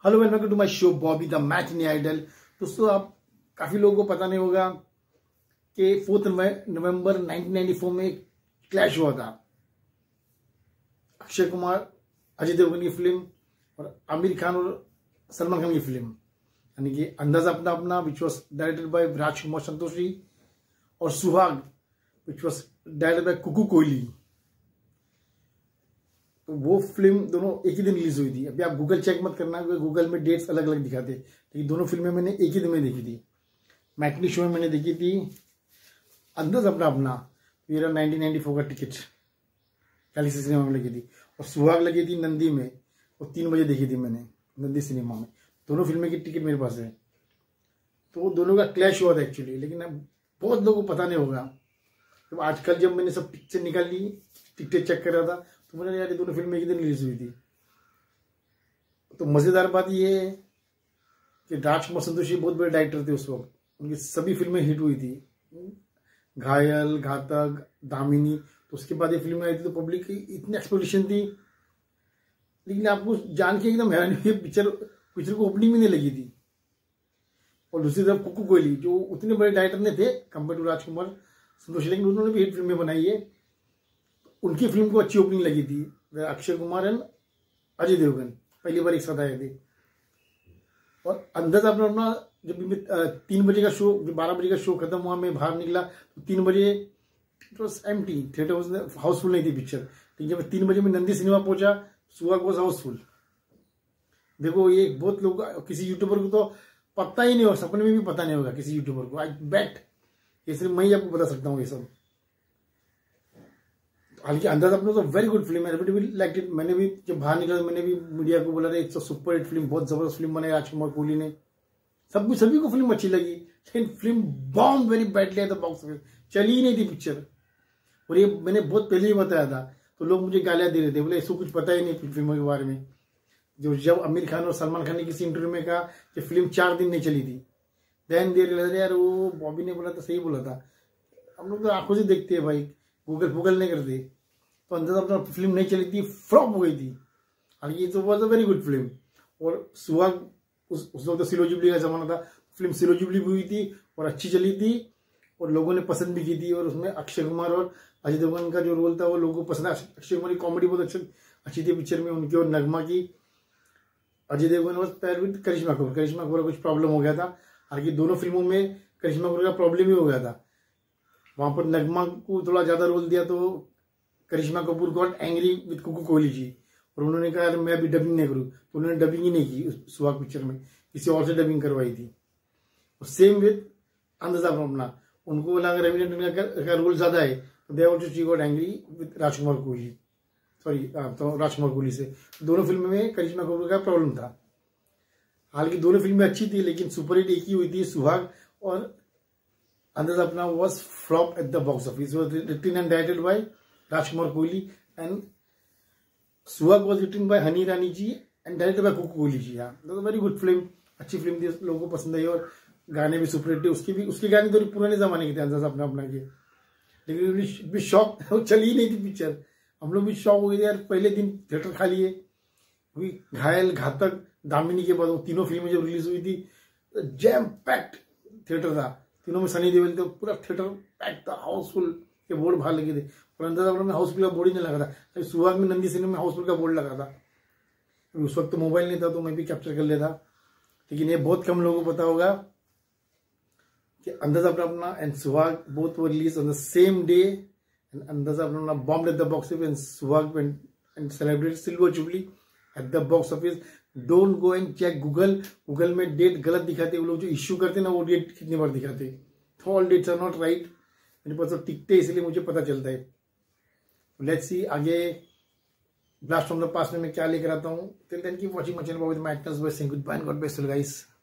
Hello welcome to my show Bobby the matinee idol. दोस्तों, आप काफी लोगों को पता नहीं होगा कि 4 नवंबर 1994 में क्लैश हुआ था। अक्षय कुमार, अजय देवगन की फिल्म और आमिर खान और सलमान खान की फिल्म, यानी कि Andaz Apna Apna, which was directed by Rajkumar Santoshi, और Suhaag, which was directed by Kuku Kohli. तो वो फिल्म दोनों एक ही दिन रिलीज हुई थी। अभी आप गूगल चेक मत करना, क्योंकि गूगल में डेट्स अलग अलग दिखाते, लेकिन दोनों फिल्में मैंने एक ही दिन में देखी थी। मैटनी शो में मैंने देखी थी अंदाज अपना अपना, मेरा 1994 का टिकट गैलेक्सी सिनेमा में लगी थी, और सुहाग लगी थी नंदी में, और 3 बजे देखी थी मैंने नंदी सिनेमा में। दोनों फिल्में की टिकट मेरे पास है। तो दोनों का क्लैश हुआ था एक्चुअली, लेकिन अब बहुत लोगों को पता नहीं होगा। तो आजकल जब मैंने सब पिक्चर निकाल ली, टिकट चेक कर रहा था, तो मैंने यार ये दोनों फिल्में एक ही दिन रिलीज हुई थी। तो मजेदार बात ये है कि राजकुमार संतोषी बहुत बड़े डायरेक्टर थे उस वक्त, उनकी सभी फिल्में हिट हुई थी, घायल, घातक, दामिनी। तो उसके बाद ये फिल्म आई थी तो पब्लिक की इतनी एक्सपेक्टेशन थी, लेकिन आपको जान के एकदम हैरानी हुई, पिक्चर को ओपनिंग में नहीं लगी थी। और दूसरी तरफ कुकू कोहली, जो उतने बड़े डायरेक्टर नहीं थे कंपेयर टू राजकुमार संतोषी, लेकिन उन्होंने भी हिट फिल्में बनाई है। उनकी फिल्म को अच्छी ओपनिंग लगी थी। अक्षय कुमार एंड अजय देवगन पहली बार एक साथ आए थे। और अंदाजा अपना अपना, जब भी 3 बजे का शो, 12 बजे का शो खत्म हुआ, मैं बाहर निकला तो 3 बजे it was empty, theatre house full नहीं थी पिक्चर। लेकिन जब 3 बजे मैं नंदी सिनेमा पहुंचा, सुहाग वॉज हाउसफुल। देखो, ये बहुत लोग, किसी यूट्यूबर को तो पता ही नहीं होगा, सपने में भी पता नहीं होगा किसी यूट्यूबर को। आई बेट ये सिर्फ मैं ही आपको बता सकता हूँ ये सब। हालांकि अंदाजा अपना तो वेरी गुड फिल्म है, एवरीबॉडी लाइक्ड इट। मैंने भी जब बाहर निकला, मैंने भी मीडिया को बोला, it's a super hit film, बहुत जबरदस्त फिल्म बनाई राजकुमार कोहली ने। सभी को फिल्म अच्छी लगी, लेकिन film bomb very badly at the box office, चली ही नहीं थी पिक्चर। और ये मैंने बहुत पहले ही बताया था, तो लोग मुझे गालियां दे रहे थे, बोले इसको कुछ पता ही नहीं फिल्मों के बारे में। जब आमिर खान और सलमान खान ने किसी इंटरव्यू में कहा कि फिल्म 4 दिन नहीं चली थी, देन देर यार वो बॉबी ने बोला था, सही बोला था। हम लोग तो आंखों से देखते हैं भाई, गूगल नहीं करते। तो अंदाजा अपना फिल्म नहीं चली थी, फ्लॉप हो गई थी। हालांकि ये तो was a very good film. और सुहाग, उस वक्त तो सिलो जुबली का जमाना था, फिल्म सिलो जुबली भी हुई थी और अच्छी चली थी, और लोगों ने पसंद भी की थी। और उसमें अक्षय कुमार और अजय देवगन का जो रोल था वो लोगों को पसंद। अक्षय कुमार की कॉमेडी बहुत अच्छी थी पिक्चर में, उनकी और नगमा की। Ajay Devgn was pair with Karisma Kapoor का कुछ प्रॉब्लम हो गया था। हालांकि दोनों फिल्मों में करिश्मा कपूर का प्रॉब्लम ही हो गया था। वहां पर नगमा को थोड़ा ज्यादा रोल दिया, तो Karisma Kapoor got angry with Kuku Kohli ji, और उन्होंने कहा मैं अभी डबिंग नहीं करूं, तो उन्होंने डबिंग ही नहीं की उस सुहाग पिक्चर में, किसी और से डबिंग करवाई थी। और सेम विद अंदाजा अपना, उनको लगा रवि टंडन का रोल ज्यादा है, तो they also she got angry with Rajkumar Kohli, तो राजकुमार कोहली से। दोनों फिल्मों में करिश्मा कपूर का प्रॉब्लम था। हालांकि दोनों फिल्में अच्छी थी, लेकिन सुपरहिट एक ही हुई थी, सुहाग और Andaz Apna was flop at the box office. Was written and directed by Rajkumar Kohli, and Suhaag was written by Honey Irani ji and directed by Kuku Kohli ji. Very good film, अच्छी फिल्म थी, लोगों को पसंद आई, और गाने भी सुपरहिट थे। उसके गाने थोड़ी पुराने जमाने के थे अंदाजा अपना के, लेकिन भी शौक चली ही नहीं थी पिक्चर। हम लोग भी शौक हो गए यार, पहले दिन थिएटर खाली है। घायल, घातक, दामिनी के बाद वो तीनों फिल्में जब रिलीज हुई थी, जैम पैक्ड थिएटर था। तीनों में सनी देओल थे, पूरा थिएटर पैक्ड था, हाउसफुल के बोर्ड बाहर लगे थे। और अंदाजा में हाउसफुल का बोर्ड ही नहीं लगा था। सुहाग में नंदी सिनेमा में हाउसफुल का बोर्ड लगा था। उस वक्त तो मोबाइल नहीं था, तो मैं भी कैप्चर कर लेता। लेकिन ये बहुत कम लोगों को पता होगा कि Andaz Apna and Suhaag both were release on the same day, and Andaz Apna bomb at the box office, and Suhaag and celebrated silver jubilee at the box office. Don't go and check Google में डेट गलत दिखाते, वो लोग जो इश्यू करते ना, वो डेट कितनी बार दिखाते, तो all dates are not right. मेरे पास तो टिकटे, इसलिए मुझे पता चलता है। लेट्स सी आगे ब्लास्ट फ्रॉम द पास्ट में मैं क्या लेकर आता हूँ। Till then keep watching my channel Bobby the madness, by saying good bye and God bless you guys.